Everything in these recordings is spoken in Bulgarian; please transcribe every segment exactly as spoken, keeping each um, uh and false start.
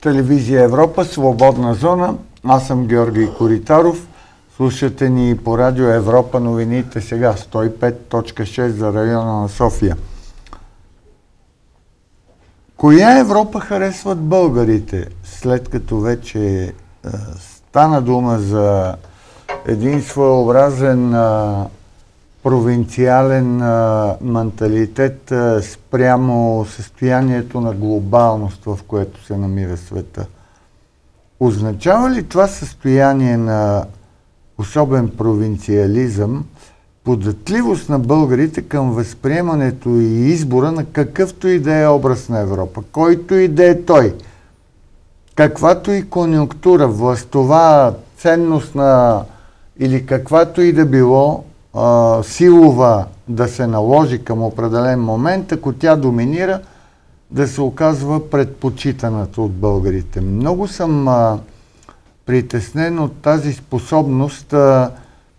Телевизия Европа, Свободна зона. Аз съм Георги Коритаров. Слушате ни по Радио Европа новините сега, сто и пет точка шест за района на София. Коя Европа харесват българите, след като вече е, стана дума за един своеобразен а, провинциален а, менталитет а, спрямо състоянието на глобалност, в което се намира света? Означава ли това състояние на особен провинциализъм податливост на българите към възприемането и избора на какъвто и да е образ на Европа, който и да е той, каквато и конюнктура, властова, ценностна или каквато и да било а, силова да се наложи към определен момент, ако тя доминира, да се оказва предпочитаната от българите. Много съм а, притеснен от тази способност. А,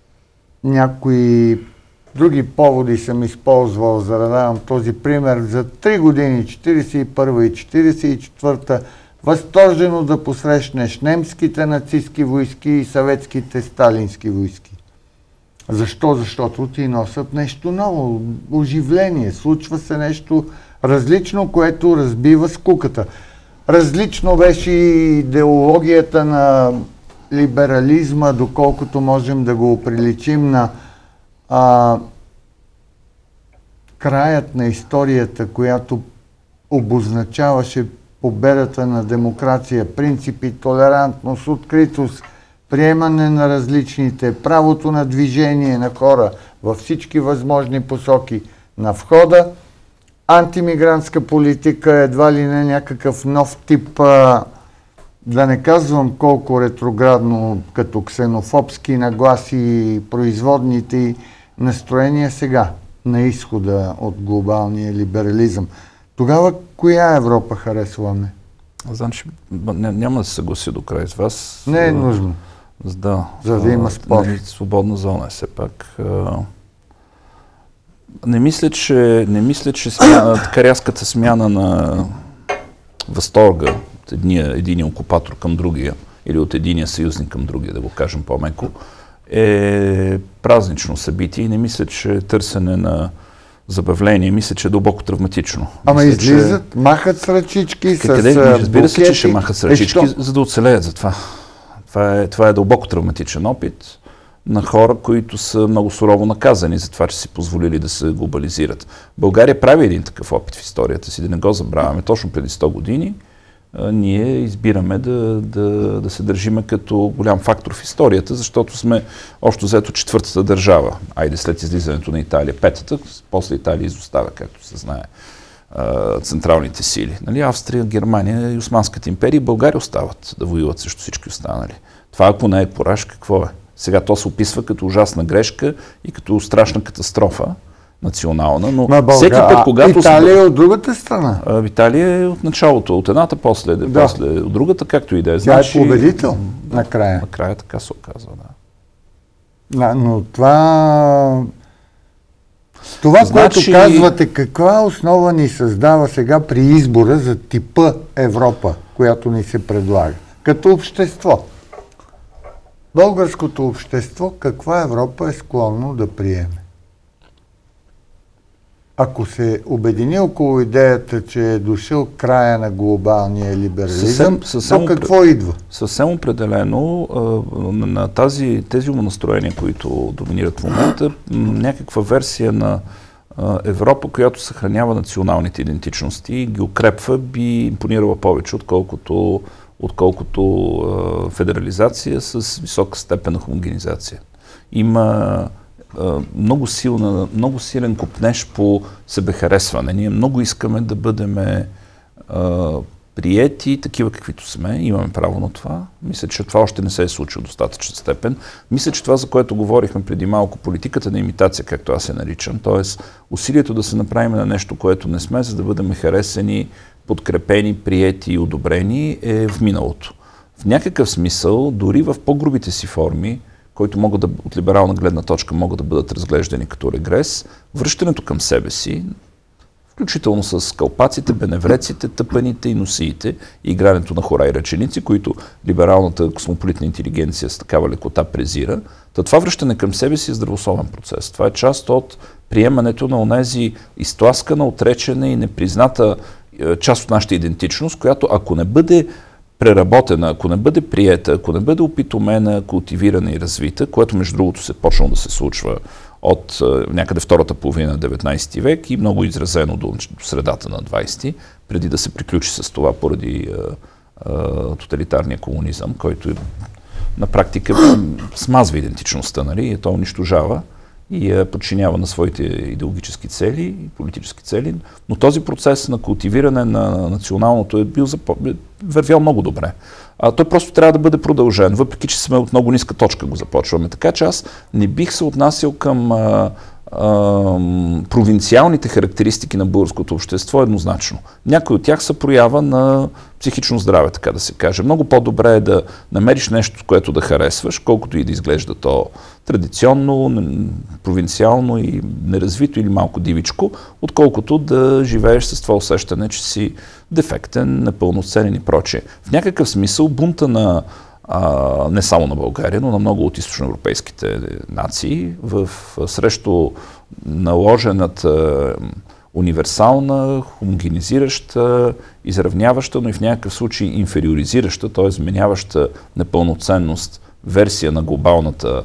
някои други поводи съм използвал, за да давам този пример. За три години, четиридесет и първа и четиридесет и четвърта, възторжено да посрещнеш немските нацистски войски и съветските сталински войски. Защо? Защото ти носят нещо ново, оживление, случва се нещо различно, което разбива скуката. Различно беше и идеологията на либерализма, доколкото можем да го приличим на а, краят на историята, която обозначаваше победата на демокрация, принципи, толерантност, откритост, приемане на различните, правото на движение на хора във всички възможни посоки на входа, антимигрантска политика, едва ли не някакъв нов тип, а, да не казвам колко ретроградно, като ксенофобски нагласи и производните настроения сега, на изхода от глобалния либерализъм. Тогава коя Европа харесваме? Значи, няма да се съгласи до край с вас. Не е нужно. Да. За да има спор. Не, свободна зона е все пак. Не мисля, че, не мисля, че смяна, така рязката смяна на възторга от единия, единия окупатор към другия или от единия съюзник към другия, да го кажем по-меко, е празнично събитие и не мисля, че търсене на забавление, мисля, че е дълбоко травматично. Ама мисля, излизат, че... махат с ръчички, Къде? с Разбира се, че ще букети. махат с ръчички, е, за да оцелеят за това. Това е, това е дълбоко травматичен опит на хора, които са много сурово наказани за това, че си позволили да се глобализират. България прави един такъв опит в историята си, да не го забравяме. Точно преди сто години а, ние избираме да, да, да се държиме като голям фактор в историята, защото сме общо взето четвъртата държава. Айде след излизането на Италия петата, после Италия изоставя, както се знае, а, централните сили. Нали? Австрия, Германия и Османската империя и България остават да воюват срещу всички останали. Това ако не е пораж, какво е? Сега то се описва като ужасна грешка и като страшна катастрофа национална, но Българ... всеки път, когато... Италия е от другата страна. А, Италия е от началото, от едната, после, да. после от другата, както и да е. Тя значи... е победител да, накрая. Накрая така се оказва, да. Да, но това... Това, значи... което казвате, каква основа ни създава сега при избора за типа Европа, която ни се предлага, като общество? Българското общество каква Европа е склонно да приеме? Ако се обедини около идеята, че е дошъл края на глобалния либерализъм, съвсем, съвсем, то какво идва? Съвсем определено а, на тази, тези умонастроения, които доминират в момента, някаква версия на а, Европа, която съхранява националните идентичности и ги укрепва, би импонирала повече, отколкото отколкото а, федерализация с висока степен на хомогенизация. Има а, много, силна, много силен копнеж по себехаресване. Ние много искаме да бъдем а, приети, такива каквито сме. Имаме право на това. Мисля, че това още не се е случило в достатъчна степен. Мисля, че това, за което говорихме преди малко, политиката на имитация, както аз се наричам, т.е. усилието да се направим на нещо, което не сме, за да бъдем харесани, подкрепени, приети и одобрени, е в миналото. В някакъв смисъл, дори в по-грубите си форми, които могат да, от либерална гледна точка могат да бъдат разглеждани като регрес, връщането към себе си, включително с кълпаците, беневреците, тъпаните и носиите и игрането на хора и ръченици, които либералната космополитна интелигенция с такава лекота презира. Та това връщане към себе си е здравословен процес. Това е част от приемането на онези изтласкана, отречена и непризната част от нашата идентичност, която ако не бъде преработена, ако не бъде приета, ако не бъде опитомена, култивирана и развита, което между другото се почнало да се случва от някъде втората половина на деветнайсети век и много изразено до, до средата на двайсети, преди да се приключи с това поради а, а, тоталитарния комунизъм, който на практика смазва идентичността, нали, и то унищожава и я подчинява на своите идеологически цели и политически цели. Но този процес на култивиране на националното е бил запо... вървял много добре. А той просто трябва да бъде продължен, въпреки че сме от много ниска точка го започваме. Така че аз не бих се отнасял към а, а, провинциалните характеристики на българското общество еднозначно. Някои от тях са проява на психично здраве, така да се каже. Много по-добре е да намериш нещо, което да харесваш, колкото и да изглежда то традиционно, провинциално и неразвито или малко дивичко, отколкото да живееш с това усещане, че си дефектен, непълноценен и прочее. В някакъв смисъл бунта на а, не само на България, но на много от източноевропейските нации в, срещу наложената универсална, хомогенизираща, изравняваща, но и в някакъв случай инфериоризираща, т.е. изменяваща непълноценност версия на глобалната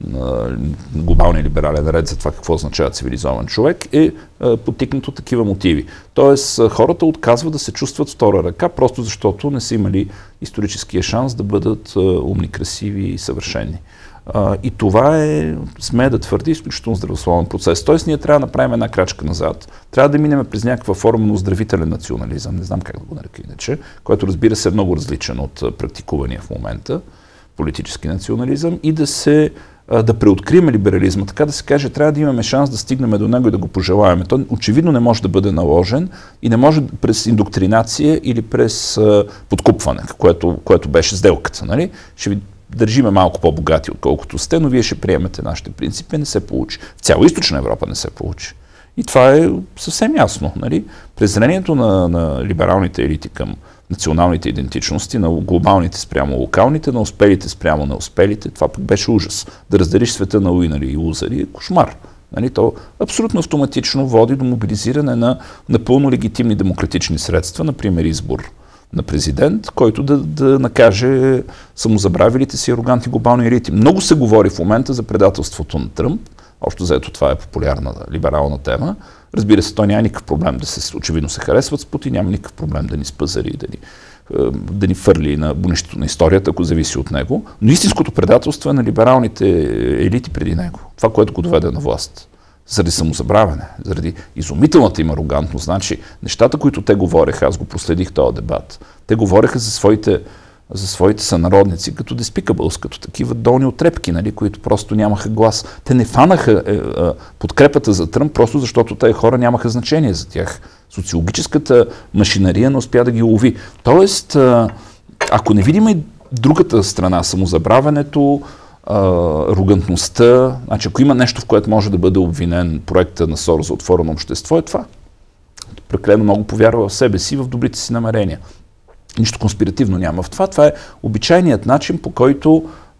на глобалния либерален ред за това какво означава цивилизован човек, е, е потикнато такива мотиви. Тоест, хората отказват да се чувстват втора ръка, просто защото не са имали историческия шанс да бъдат е, умни, красиви и съвършени. Е, и това е, смея да твърди, изключително здравословен процес. Тоест, ние трябва да направим една крачка назад. Трябва да минем през някаква форма на оздравителен национализъм, не знам как да го нарека иначе, който разбира се е много различен от практикувания в момента политически национализъм и да се да преоткрием либерализма, така да се каже, трябва да имаме шанс да стигнем до него и да го пожелаваме. Той очевидно не може да бъде наложен и не може през индоктринация или през а, подкупване, което, което беше сделката. Нали? Ще ви държиме малко по-богати, отколкото сте, но вие ще приемете нашите принципи. Не се получи. В цяла Източна Европа не се получи. И това е съвсем ясно. Нали? Презрението на, на либералните елити към националните идентичности, на глобалните спрямо локалните, на успелите спрямо на успелите, това пък беше ужас. Да разделиш света на уинери и лузери е кошмар. Нали? То абсолютно автоматично води до мобилизиране на напълно легитимни демократични средства, например избор на президент, който да, да накаже самозабравилите си арогантни глобални елити. Много се говори в момента за предателството на Тръмп. Общо заето това е популярна либерална тема. Разбира се, той няма никакъв проблем да се, очевидно се харесват с Путин, няма никакъв проблем да ни спазари, да ни, да ни фърли на бунището на историята, ако зависи от него. Но истинското предателство е на либералните елити преди него. Това, което го доведе на власт. Заради самозабравяне, заради изумителната им арогантност. Значи, нещата, които те говореха, аз го проследих този дебат, те говореха за своите за своите сънародници, като Despicable, като такива долни отрепки, нали, които просто нямаха глас. Те не фанаха е, е, подкрепата за Тръмп, просто защото тези хора нямаха значение за тях. Социологическата машинария не успя да ги лови. Тоест, е, ако не видим и другата страна, самозабравянето, е, арогантността, значи ако има нещо, в което може да бъде обвинен проекта на Сорос за отворено общество, е това. Прекалено много повярва в себе си, в добрите си намерения. Нищо конспиративно няма в това. Това е обичайният начин, по който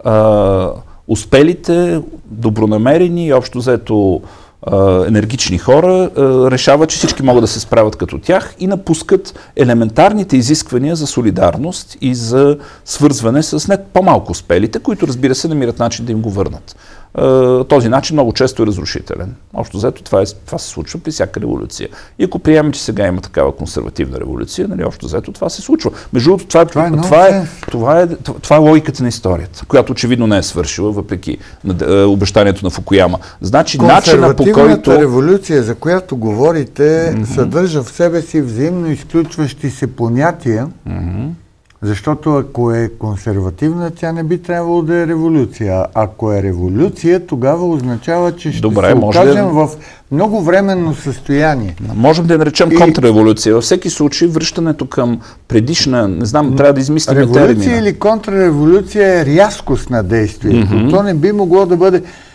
а, успелите, добронамерени и общо взето а, енергични хора а, решават, че всички могат да се справят като тях и напускат елементарните изисквания за солидарност и за свързване с не по-малко успелите, които, разбира се, намират начин да им го върнат. Този начин много често е разрушителен. Общо взето това, е, това се случва при всяка революция. И ако приемем, че сега има такава консервативна революция, нали, общо взето това се случва. Между другото, това, това, това, това, е, това, е, това е логиката на историята, която очевидно не е свършила, въпреки обещанието на Фукуяма. Значи, начина по който... революция, за която говорите, mm-hmm. съдържа в себе си взаимно изключващи се понятия, mm-hmm. защото ако е консервативна, тя не би трябвало да е революция. Ако е революция, тогава означава, че ще Добре, се окажем да... в много временно състояние. Можем да я наречем и... контрреволюция. Във всеки случай връщането към предишна, не знам, трябва да измислим термина. Революция или контрреволюция е рязкост на действието. Mm-hmm. То не би могло да бъде...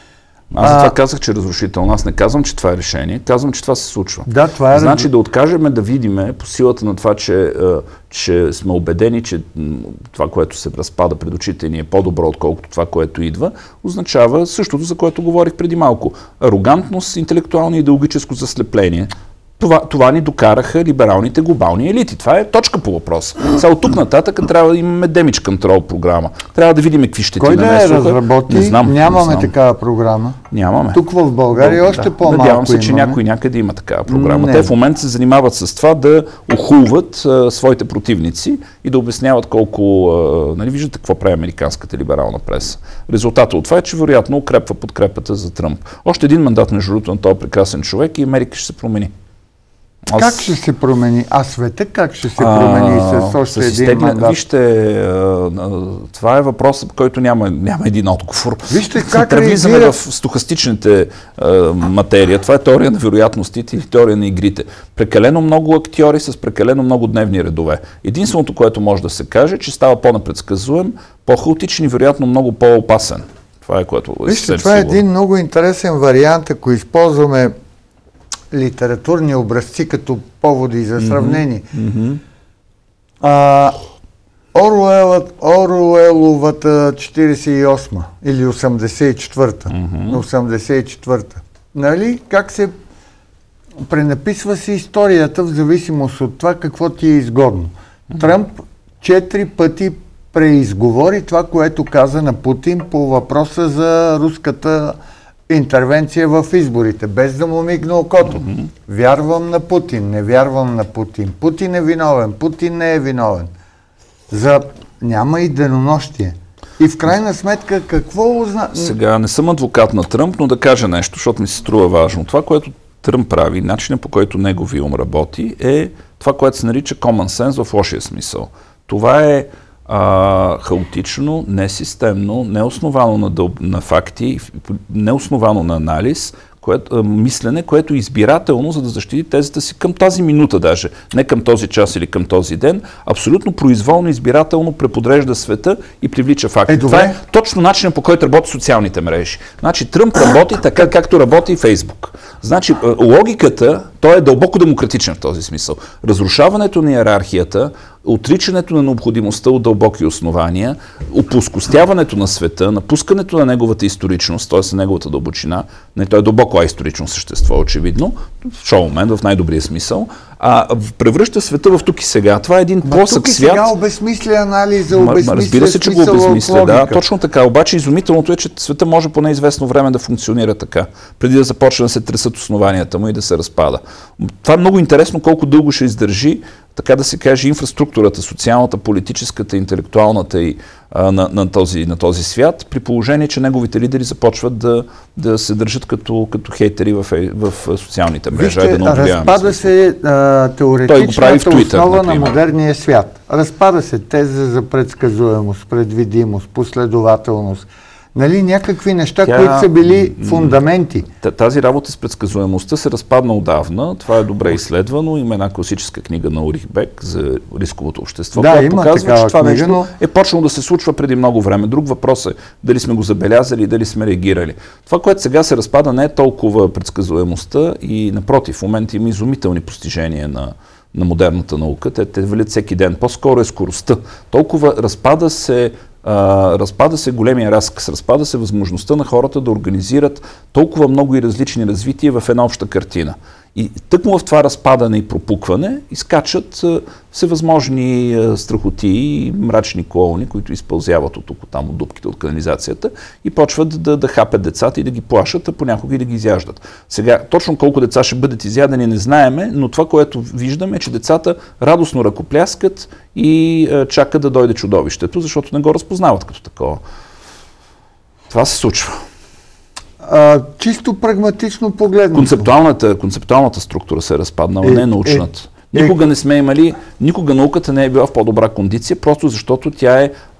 Аз за това казах, че е разрушително. Аз не казвам, че това е решение. Казвам, че това се случва. Да, това е... Значи да откажем да видиме по силата на това, че, че сме убедени, че това, което се разпада пред очите ни е по-добро, отколкото това, което идва, означава същото, за което говорих преди малко. Арогантност, интелектуално и идеологическо заслепление. Това, това ни докараха либералните глобални елити. Това е точка по въпроса. Сега от тук нататък трябва да имаме damage control програма. Трябва да видим какви щети нанесоха. Кой да я разработи? Не знам, Нямаме не знам. такава програма. Нямаме. Тук в България да, още да. по-малко Надявам се, имаме. че някой някъде има такава програма. Не. Те в момента се занимават с това да охулват а, своите противници и да обясняват колко... А, нали виждате какво прави американската либерална преса. Резултатът от това е, че вероятно укрепва подкрепата за Тръмп. Още един мандат между другото на този прекрасен човек и Америка ще се промени. Аз... Как ще се промени? А света как ще се промени а, с още с един мандат? Вижте, а, а, това е въпросът, който няма, няма един отговор. Вижте как Трябва влизаме реагира... в стохастичните а, материя. Това е теория на вероятностите или теория на игрите. Прекалено много актьори с прекалено много дневни редове. Единственото, което може да се каже, че става по-непредсказуем, по-хаотичен и вероятно много по-опасен. Това е което... Вижте, това е един много интересен вариант, ако използваме литературни образци като поводи за сравнение. Mm-hmm. А, Оруелът, Оруеловата четиридесет и осма или осемдесет и четвърта. Mm-hmm. осемдесет и четвърта. Нали? Как се пренаписва се историята в зависимост от това какво ти е изгодно. Mm-hmm. Тръмп четири пъти преизговори това, което каза на Путин по въпроса за руската интервенция в изборите, без да му мигна окото. Mm-hmm. Вярвам на Путин, не вярвам на Путин. Путин е виновен, Путин не е виновен. За... Няма и денонощие. И в крайна сметка какво означава... Сега не съм адвокат на Тръмп, но да кажа нещо, защото ми се струва важно. Това, което Тръмп прави, начинът по който неговия ум работи, е това, което се нарича common sense в лошия смисъл. Това е А, хаотично, несистемно, неосновано на, дъл... на факти, неосновано на анализ, което, а, мислене, което е избирателно, за да защити тезата си към тази минута даже, не към този час или към този ден, абсолютно произволно, избирателно преподрежда света и привлича факти. Е, това е точно начинът, по който работи социалните мрежи. Значи Тръмп работи така, както работи и Фейсбук. Значи логиката, той е дълбоко демократичен в този смисъл. Разрушаването на иерархията, отричането на необходимостта от дълбоки основания, опускостяването на света, напускането на неговата историчност, т.е. на неговата дълбочина, не, той е дълбоко аисторично същество, очевидно, шоумен в най-добрия смисъл, а превръща света в тук и сега. Това е един плосък свят. Тук и сега обезмисля анализа, обезмисля разбира се, че го обезмисля, да, точно така. Обаче изумителното е, че света може по неизвестно време да функционира така, преди да започне да се тресат основанията му и да се разпада. Това е много интересно колко дълго ще издържи, така да се каже, инфраструктурата, социалната, политическата, интелектуалната и а, на, на, този, на този свят, при положение, че неговите лидери започват да, да се държат като, като хейтери в, в социалните мрежи. Вижте, да разпада се а, теоретичната Twitter, основа например. на модерния свят. Разпада се теза за предсказуемост, предвидимост, последователност. Нали, някакви неща, Тя, които са били фундаменти. Тази работа с предсказуемостта се разпадна отдавна. Това е добре изследвано. Има една класическа книга на Урих Бек за рисковото общество, да, която показва, че това книга, нещо но... е почнало да се случва преди много време. Друг въпрос е дали сме го забелязали, дали сме реагирали. Това, което сега се разпада, не е толкова предсказуемостта и напротив, в момента има изумителни постижения на на модерната наука. Те, те валят всеки ден. По-скоро е скоростта. Толкова разпада се Uh, разпада се големия разказ, разпада се възможността на хората да организират толкова много и различни развития в една обща картина. И тъкмо в това разпадане и пропукване изкачат uh, всевъзможни uh, страхоти и мрачни клоуни, които изпълзяват от тук, там, от дупките от канализацията и почват да, да хапят децата и да ги плашат, а понякога и да ги изяждат. Сега, точно колко деца ще бъдат изядени, не знаеме, но това, което виждаме, е, че децата радостно ръкопляскат и uh, чакат да дойде чудовището, защото не го разпознават като такова. Това се случва. А, чисто прагматично погледнато. Концептуалната, концептуалната структура се е разпаднала, е, не е научната. Е, никога не сме имали, никога науката не е била в по-добра кондиция, просто защото тя е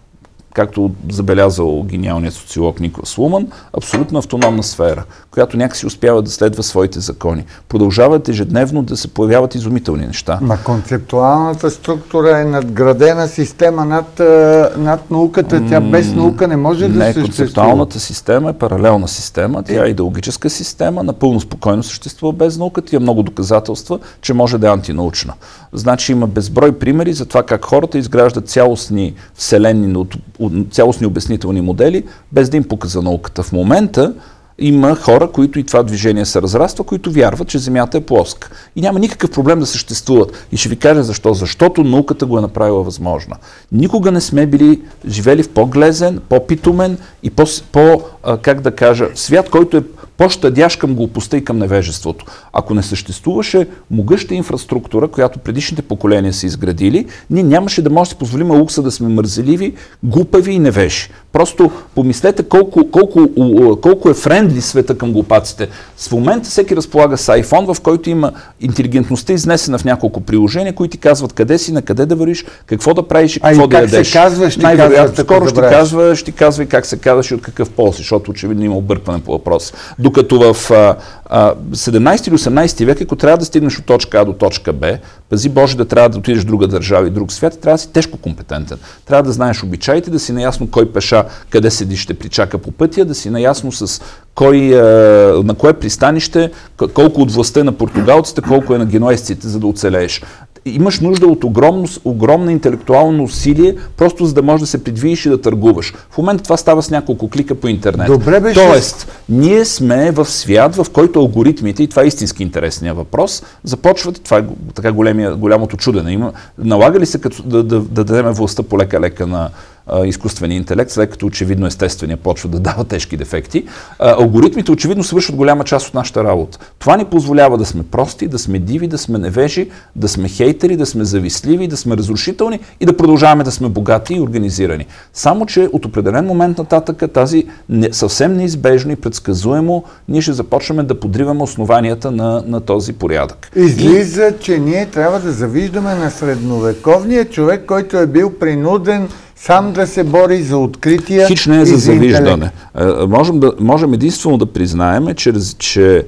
както забелязал гениалният социолог Николас Луман, абсолютно автономна сфера, която някакси успява да следва своите закони. Продължават ежедневно да се появяват изумителни неща. Ма концептуалната структура е надградена система над, над науката. Тя без наука не може да не, съществува. Концептуалната система е паралелна система. Тя е идеологическа система, напълно спокойно съществува без наука. Тя много доказателства, че може да е антинаучна. Значи има безброй примери за това как хората изграждат цялостни вселенни, цялостни обяснителни модели, без да им показа науката. В момента има хора, които и това движение се разраства, които вярват, че Земята е плоска. И няма никакъв проблем да съществуват. И ще ви кажа защо. Защото науката го е направила възможна. Никога не сме били живели в по-глезен, по-питумен и по, по как да кажа, свят, който е по-щадящ към глупостта и към невежеството. Ако не съществуваше могъща инфраструктура, която предишните поколения са изградили, ние нямаше да може да си позволим лукса да сме мързеливи, глупави и невежи. Просто помислете колко, колко, колко е френдли света към глупаците. В момента всеки разполага с iPhone, в който има интелигентността изнесена в няколко приложения, които ти казват къде си, на къде да вървиш, какво да правиш и какво а да и ядеш. как се казва, ще Най-вероятно казва, скоро да ще казва, ще казва и как се казваш и от какъв пол си, защото очевидно има объркване по въпроса. Докато в а, а, седемнайсети или осемнайсети век, ако трябва да стигнеш от точка А до точка Б, пази Боже да трябва да отидеш в друга държава и друг свят, трябва да си тежко компетентен. Трябва да знаеш обичаите, да си наясно кой пеша, къде седи, ще причака по пътя, да си наясно с кой, а, на кое пристанище, колко от властта е на португалците, колко е на генуезците, за да оцелееш. Имаш нужда от огромно, огромно интелектуално усилие, просто за да можеш да се придвижиш и да търгуваш. В момента това става с няколко клика по интернет. Добре, беше... Тоест, ние сме в свят, в който алгоритмите, и това е истински интересният въпрос, започват, това е така големия, голямото чудене. Има, налага ли се като, да, да, да дадем властта по лека-лека на а, изкуствения интелект, след като очевидно естествения почва да дава тежки дефекти? А, алгоритмите очевидно свършват голяма част от нашата работа. Това ни позволява да сме прости, да сме диви, да сме невежи, да сме хейтери, да сме завистливи, да сме разрушителни и да продължаваме да сме богати и организирани. Само че от определен момент нататък тази не, съвсем неизбежно и предсказуемо ние ще започнем да подриваме основанията на, на този порядък. Излиза, и... че ние трябва да завиждаме на средновековния човек, който е бил принуден сам да се бори за открития. Хич не е за завиждане. Можем, да, можем единствено да признаем, че, че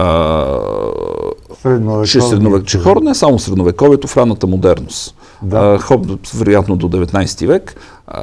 Че, средновек... че хора не е само средновековието, в ранната модерност. Да. А, хоб, вероятно до деветнайсети век.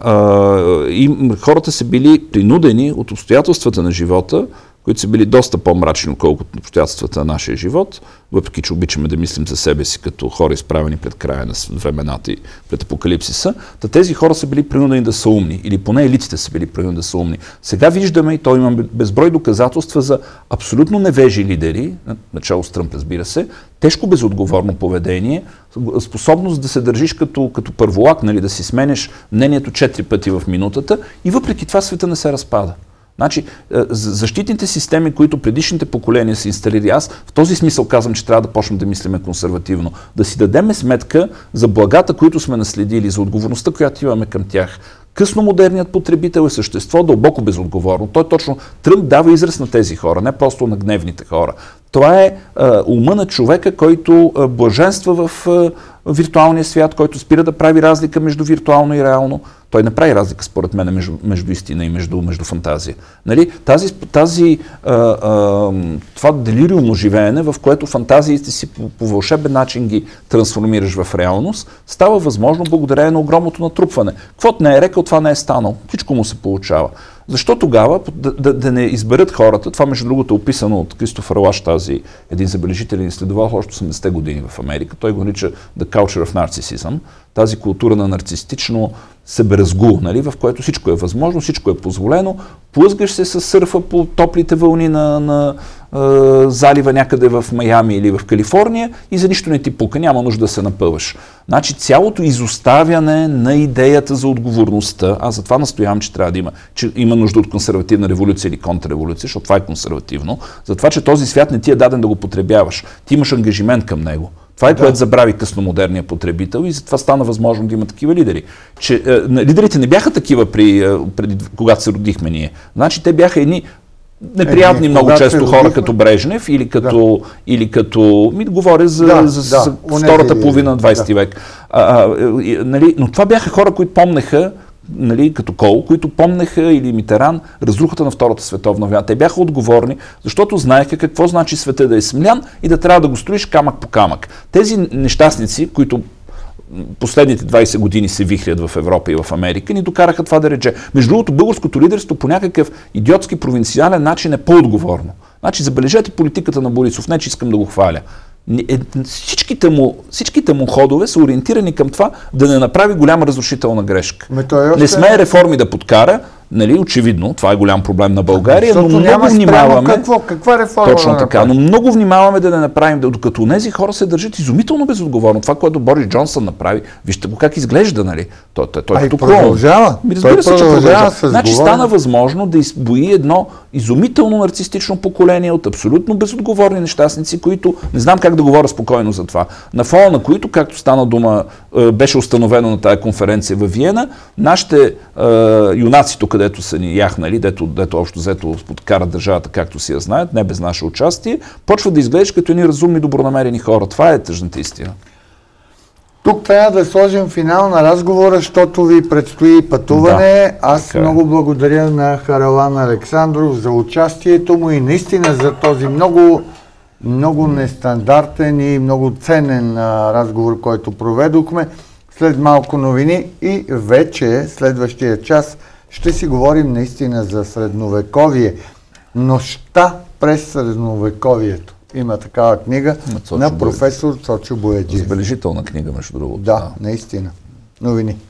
А, и хората са били принудени от обстоятелствата на живота, които са били доста по-мрачни, отколкото обстоятелствата на нашия живот, въпреки че обичаме да мислим за себе си като хора изправени пред края на времената и пред апокалипсиса, та тези хора са били принудени да са умни, или поне елитите са били принудени да са умни. Сега виждаме, и то имаме безброй доказателства за абсолютно невежи лидери, начало с Тръмп, разбира се, тежко безотговорно поведение, способност да се държиш като, като първолак, нали, да си сменеш мнението четири пъти в минутата и въпреки това света не се разпада. Значи, защитните системи, които предишните поколения са инсталирали, аз в този смисъл казвам, че трябва да почнем да мислиме консервативно, да си дадем сметка за благата, които сме наследили, за отговорността, която имаме към тях. Късно модерният потребител е същество дълбоко безотговорно. Той точно Тръмп дава израз на тези хора, не просто на гневните хора. Това е а, ума на човека, който а, блаженства в а, виртуалния свят, който спира да прави разлика между виртуално и реално. Той не прави разлика, според мен, между, между истина и между, между фантазия. Нали? Тази, тази, а, а, това делириумно живеене, в което фантазиите си по, по вълшебен начин ги трансформираш в реалност, става възможно благодарение на огромното натрупване. Каквото не е рекал, това не е станало. Всичко му се получава. Защо тогава да, да, да не изберат хората, това между другото е описано от Кристофър Лаш, тази един забележителен изследовател още осемдесетте години в Америка, той го нарича The Culture of Narcissism, тази култура на нарцистично себеразгул, нали, в което всичко е възможно, всичко е позволено, плъзгаш се с сърфа по топлите вълни на, на е, залива някъде в Майами или в Калифорния и за нищо не ти пука, няма нужда да се напъваш. Значи цялото изоставяне на идеята за отговорността, аз затова настоявам, че трябва да има, че има нужда от консервативна революция или контрреволюция, защото това е консервативно, затова, че този свят не ти е даден да го потребяваш, ти имаш ангажимент към него. Това е, да. Което забрави късномодерния потребител и затова стана възможно да има такива лидери. Че, е, лидерите не бяха такива при, е, преди, когато се родихме ние. Значи те бяха едни неприятни е, много често хора родихме... като Брежнев или като, да. или като ми говоря за, да, за, за, да. за втората половина на двайсети да. Век. А, а, нали, но това бяха хора, които помнеха нали, като Кол, които помнеха, или Митеран, разрухата на Втората световна война. Те бяха отговорни, защото знаеха какво значи света да е смлян и да трябва да го строиш камък по камък. Тези нещастници, които последните двайсет години се вихрят в Европа и в Америка, ни докараха това да рече. Между другото, българското лидерство по някакъв идиотски провинциален начин е по-отговорно. Значи, забележете политиката на Борисов, не че искам да го хваля. Всичките му, всичките му ходове са ориентирани към това да не направи голяма разрушителна грешка. Не смее реформи да подкара, нали, очевидно, това е голям проблем на България, но много внимаваме. Какво? Каква реформа? Точно така, но много внимаваме да не направим, докато тези хора се държат изумително безотговорно. Това, което Борис Джонсън направи, вижте го как изглежда, нали? Той, той, той а като продължава. Разбира се, че продължава. Значи стана възможно да избои едно изумително нарцистично поколение от абсолютно безотговорни нещастници, които не знам как да говоря спокойно за това. На фона на които, както стана дума, беше установено на тая конференция във Виена, нашите е, юнаци тук, където са ни яхнали, дето, дето общо взето подкарат държавата, както си я знаят, не без наше участие, почват да изглеждаш като едни разумни, добронамерени хора. Това е тъжната истина. Тук трябва да сложим финал на разговора, защото ви предстои пътуване. Да, Аз така много благодаря на Харалан Александров за участието му и наистина за този много, много нестандартен и много ценен а, разговор, който проведохме. След малко новини и вече следващия час ще си говорим наистина за средновековие. Нощта през средновековието. Има такава книга на професор Цочо Бояджиев. Забележителна книга, между другото. Да, наистина. Новини.